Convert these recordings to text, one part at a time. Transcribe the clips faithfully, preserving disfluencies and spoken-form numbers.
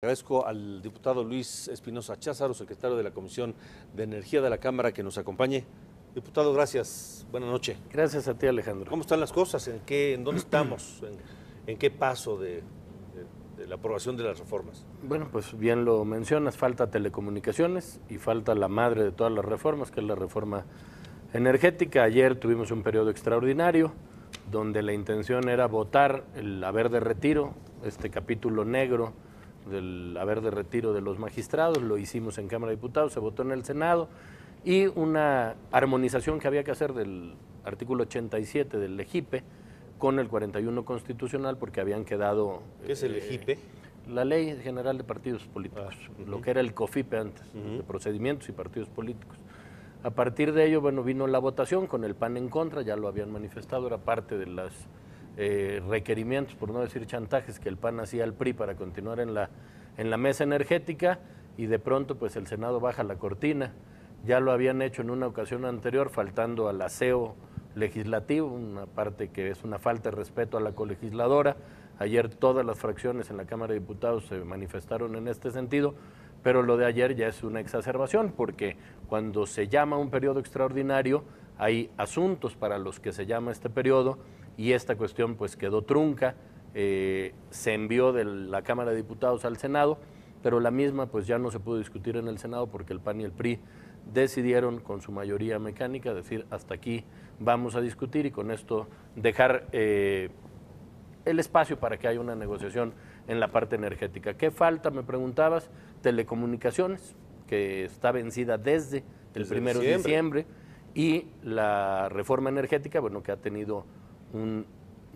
Agradezco al diputado Luis Espinosa Cházaro, secretario de la Comisión de Energía de la Cámara, que nos acompañe. Diputado, gracias. Buenas noches. Gracias a ti, Alejandro. ¿Cómo están las cosas? ¿En qué, en dónde estamos? ¿En, en qué paso de, de, de la aprobación de las reformas? Bueno, pues bien lo mencionas, falta telecomunicaciones y falta la madre de todas las reformas, que es la reforma energética. Ayer tuvimos un periodo extraordinario donde la intención era votar el haber de retiro, este capítulo negro del haber de retiro de los magistrados. Lo hicimos en Cámara de Diputados, se votó en el Senado, y una armonización que había que hacer del artículo ochenta y siete del EGIPE con el cuarenta y uno constitucional, porque habían quedado... ¿Qué es el EGIPE? Eh, la Ley General de Partidos Políticos, ah, uh-huh. lo que era el COFIPE antes, uh-huh. de procedimientos y partidos políticos. A partir de ello, bueno, vino la votación con el P A N en contra, ya lo habían manifestado, era parte de los eh, requerimientos, por no decir chantajes, que el P A N hacía al P R I para continuar en la, en la mesa energética, y de pronto pues el Senado baja la cortina. Ya lo habían hecho en una ocasión anterior, faltando al aseo legislativo, una parte que es una falta de respeto a la colegisladora. Ayer todas las fracciones en la Cámara de Diputados se manifestaron en este sentido, pero lo de ayer ya es una exacerbación, porque cuando se llama un periodo extraordinario hay asuntos para los que se llama este periodo, y esta cuestión pues quedó trunca, eh, se envió de la Cámara de Diputados al Senado, pero la misma pues ya no se pudo discutir en el Senado porque el P A N y el P R I decidieron con su mayoría mecánica decir hasta aquí vamos a discutir, y con esto dejar eh, el espacio para que haya una negociación en la parte energética. ¿Qué falta? Me preguntabas. Telecomunicaciones, que está vencida desde el desde primero de diciembre, y la reforma energética, bueno, que ha tenido un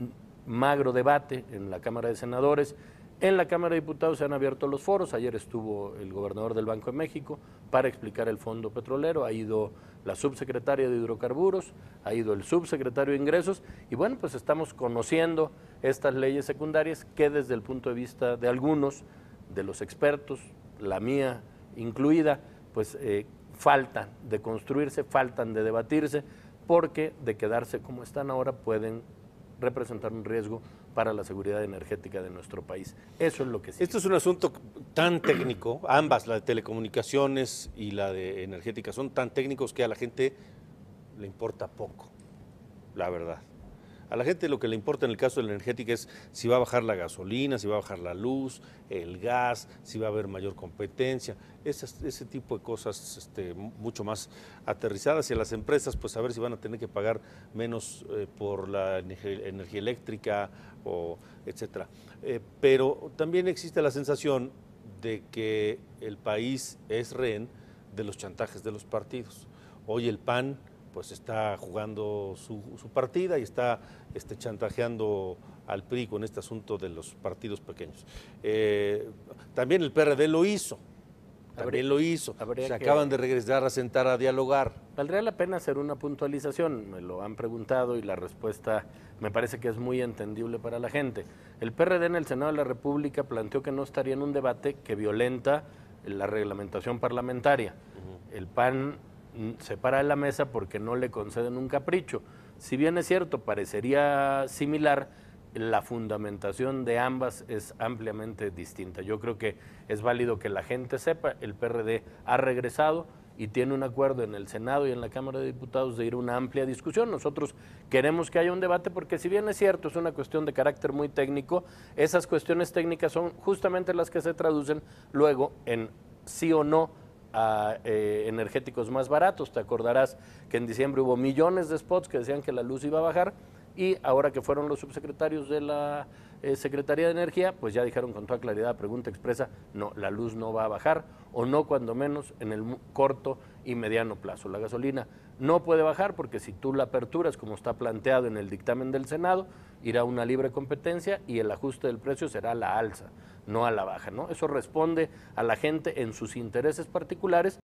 magro debate en la Cámara de Senadores. En la Cámara de Diputados se han abierto los foros. Ayer estuvo el gobernador del Banco de México para explicar el fondo petrolero, ha ido la subsecretaria de Hidrocarburos, ha ido el subsecretario de Ingresos, y bueno, pues estamos conociendo estas leyes secundarias que desde el punto de vista de algunos, de los expertos, la mía incluida, pues eh, faltan de construirse, faltan de debatirse, porque de quedarse como están ahora pueden representar un riesgo para la seguridad energética de nuestro país. Eso es lo que sí. Esto es un asunto tan técnico, ambas, la de telecomunicaciones y la de energética, son tan técnicos que a la gente le importa poco, la verdad. A la gente lo que le importa en el caso de la energética es si va a bajar la gasolina, si va a bajar la luz, el gas, si va a haber mayor competencia, ese, ese tipo de cosas este, mucho más aterrizadas. Y a las empresas, pues a ver si van a tener que pagar menos eh, por la energía, energía eléctrica, o etcétera. Eh, pero también existe la sensación de que el país es rehén de los chantajes de los partidos. Hoy el P A N pues está jugando su, su partida y está este, chantajeando al P R I con este asunto de los partidos pequeños. Eh, también el P R D lo hizo, también habría, lo hizo, se que, acaban de regresar a sentar a dialogar. Valdría la pena hacer una puntualización, me lo han preguntado y la respuesta me parece que es muy entendible para la gente. El P R D en el Senado de la República planteó que no estaría en un debate que violenta la reglamentación parlamentaria. Uh-huh. El P A N se para de la mesa porque no le conceden un capricho. Si bien es cierto, parecería similar, la fundamentación de ambas es ampliamente distinta. Yo creo que es válido que la gente sepa, el P R D ha regresado y tiene un acuerdo en el Senado y en la Cámara de Diputados de ir a una amplia discusión. Nosotros queremos que haya un debate porque, si bien es cierto, es una cuestión de carácter muy técnico, esas cuestiones técnicas son justamente las que se traducen luego en sí o no a eh, energéticos más baratos. Te acordarás que en diciembre hubo millones de spots que decían que la luz iba a bajar, y ahora que fueron los subsecretarios de la eh, Secretaría de Energía, pues ya dijeron con toda claridad, pregunta expresa, no, la luz no va a bajar, o no cuando menos en el corto y mediano plazo. La gasolina no puede bajar porque si tú la aperturas como está planteado en el dictamen del Senado, irá a una libre competencia y el ajuste del precio será a la alza, no a la baja, ¿no? Eso responde a la gente en sus intereses particulares.